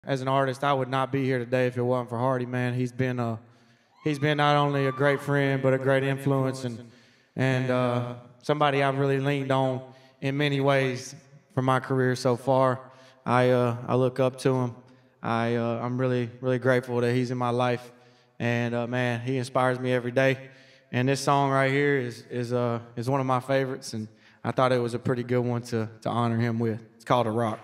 As an artist, I would not be here today if it wasn't for Hardy, man. He's been not only a great friend, but a great influence and somebody I've really leaned on in many ways for my career so far. I look up to him. I'm really grateful that he's in my life, and man, he inspires me every day. And this song right here is one of my favorites, and I thought it was a pretty good one to honor him with. It's called "A Rock."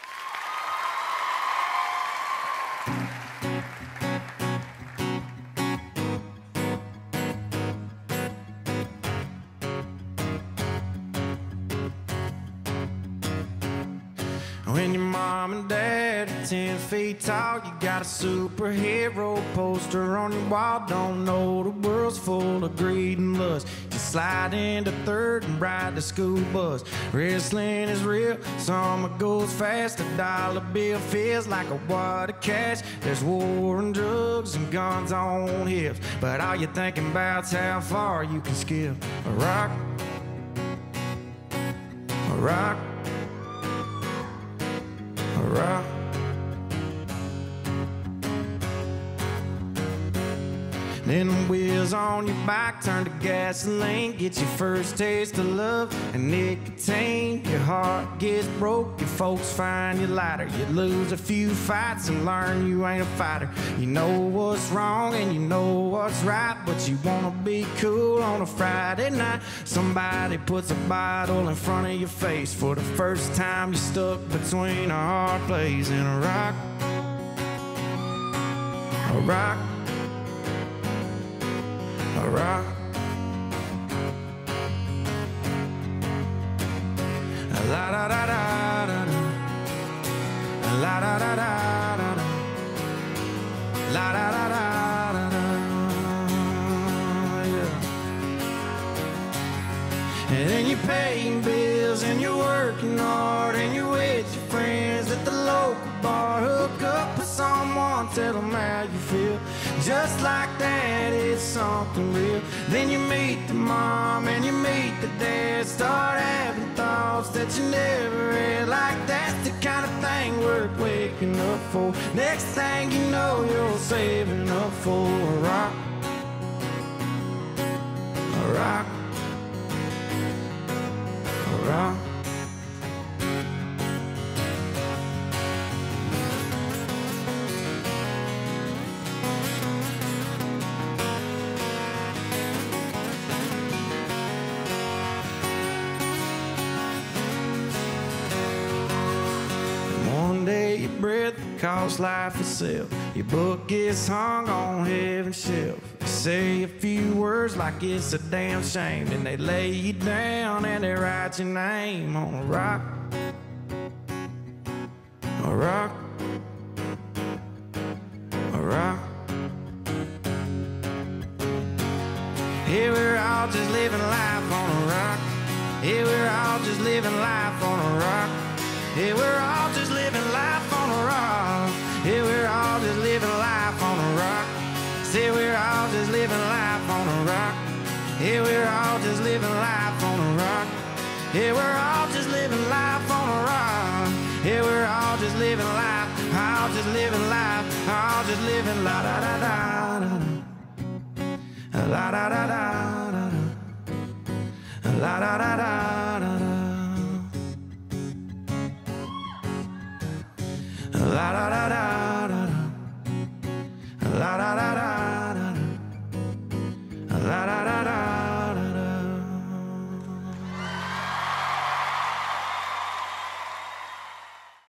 When your mom and dad are 10 feet tall, you got a superhero poster on your wall. Don't know the world's full of greed and lust. You slide into third and ride the school bus. Wrestling is real, summer goes fast. A dollar bill feels like a wad of cash. There's war and drugs and guns on hips, but all you're thinking about's how far you can skip. A rock, a rock, a rock. Then the wheels on your bike turn to gasoline. Get your first taste of love and nicotine. Your heart gets broke, your folks find you lighter. You lose a few fights and learn you ain't a fighter. You know what's wrong and you know what's right, but you wanna be cool on a Friday night. Somebody puts a bottle in front of your face. For the first time you're stuck between a hard place and a rock, a rock, a rock. La da da da da da. La da da da da da. La da da da da da. Yeah. And then you're paying bills and you're working hard and you're with your friends at the local bar. Hook up with someone, tell them how you feel. Just like that, it's something real. Then you meet the mom and you meet the dad. Start having thoughts that you never had. Like that's the kind of thing worth waking up for. Next thing you know, you're saving up for a rock, a rock, a rock. Your breath costs life itself. Your book gets hung on heaven's shelf. You say a few words like it's a damn shame, then they lay you down and they write your name on a rock, a rock, a rock. Here we're all just living life on a rock. Here we're all just living life on a rock. Here we're all just living life on a rock. Here we're all just living life on a rock. Say we're all just living life on a rock. Here we're all just living life on a rock. Here we're all just living life on a rock. Here we're all just living life, all just living life, all just living la da da da da, la da da da da, la da da da da. La da da da.